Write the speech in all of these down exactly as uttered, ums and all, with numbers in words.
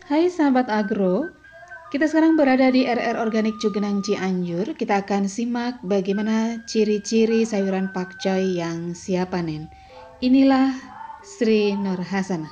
Hai sahabat agro, kita sekarang berada di R R Organik Cugenang Cianjur. Kita akan simak bagaimana ciri-ciri sayuran pakcoy yang siap panen. Inilah Sri Nur Hasanah.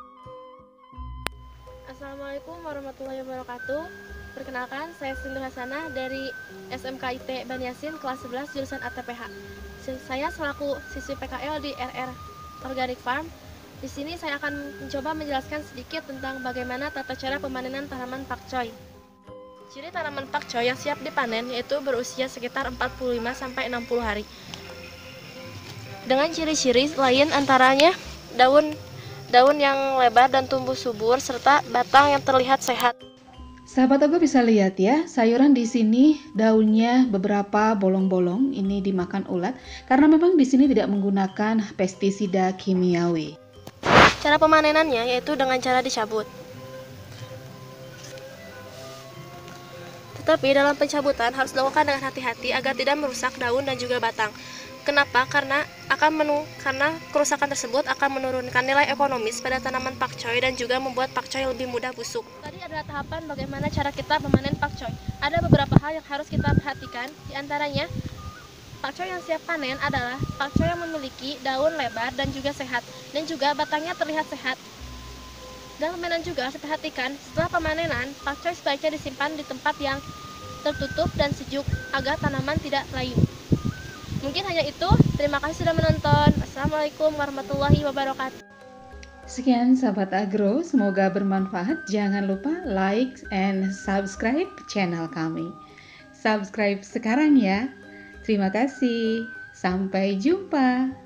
Assalamualaikum warahmatullahi wabarakatuh. Perkenalkan, saya Sri Nur Hasanah dari S M K I T Banyasin kelas sebelas jurusan A T P H. Saya selaku siswi P K L di R R Organic Farm. Di sini saya akan mencoba menjelaskan sedikit tentang bagaimana tata cara pemanenan tanaman pakcoy. Ciri tanaman pakcoy yang siap dipanen yaitu berusia sekitar empat puluh lima sampai enam puluh hari. Dengan ciri-ciri lain antaranya daun daun yang lebar dan tumbuh subur serta batang yang terlihat sehat. Sahabat agro bisa lihat ya, sayuran di sini daunnya beberapa bolong-bolong. Ini dimakan ulat karena memang di sini tidak menggunakan pestisida kimiawi. Cara pemanenannya yaitu dengan cara dicabut. Tetapi dalam pencabutan harus dilakukan dengan hati-hati agar tidak merusak daun dan juga batang. Kenapa? Karena akan menu karena kerusakan tersebut akan menurunkan nilai ekonomis pada tanaman pakcoy dan juga membuat pakcoy lebih mudah busuk. Tadi adalah tahapan bagaimana cara kita memanen pakcoy. Ada beberapa hal yang harus kita perhatikan, diantaranya pakcoy yang siap panen adalah pakcoy yang memiliki daun lebar dan juga sehat, dan juga batangnya terlihat sehat. Dalam pemanenan juga harus diperhatikan, setelah pemanenan, pakcoy sebaiknya disimpan di tempat yang tertutup dan sejuk agar tanaman tidak layu. Mungkin hanya itu, terima kasih sudah menonton. Assalamualaikum warahmatullahi wabarakatuh. Sekian sahabat agro, semoga bermanfaat. Jangan lupa like and subscribe channel kami. Subscribe sekarang ya. Terima kasih. Sampai jumpa.